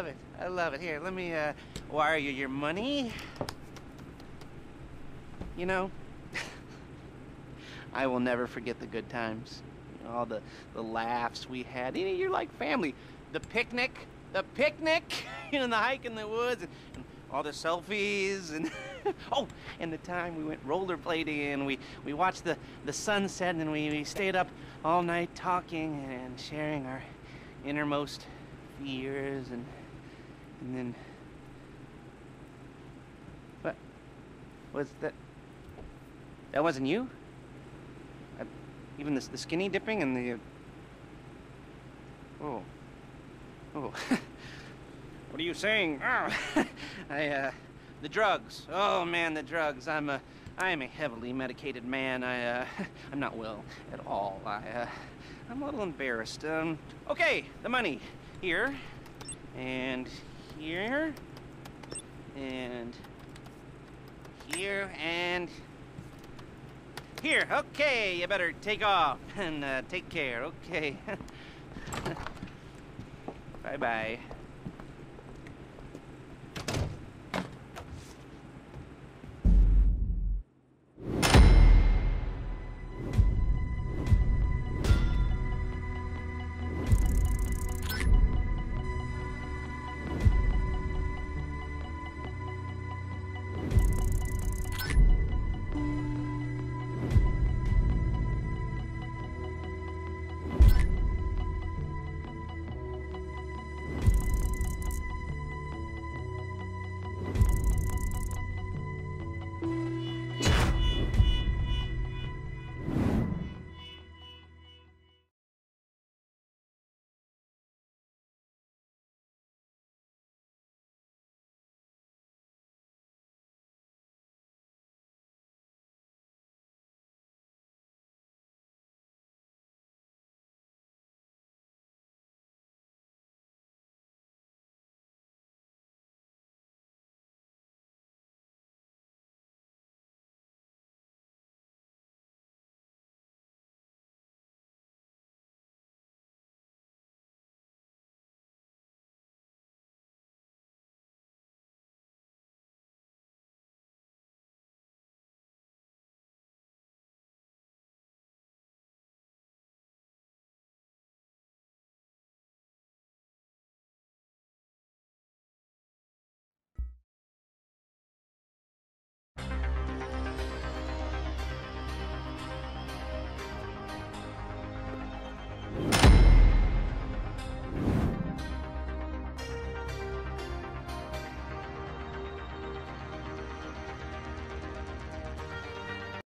love it. I love it. Here, let me wire you your money. You know, I will never forget the good times. You know, all the laughs we had. You know, you're like family. The picnic, you know, the hike in the woods, and all the selfies, and oh, and the time we went rollerblading, and we watched the sunset, and we stayed up all night talking and sharing our innermost fears, and then what was that? That wasn't you? Even the skinny dipping and the oh. What are you saying? Oh. The drugs. Oh man, the drugs. I am a heavily medicated man. I'm not well at all. I'm a little embarrassed. Okay, the money. Here. And here. And here. And here. Okay, you better take off and take care. Okay. Bye-bye.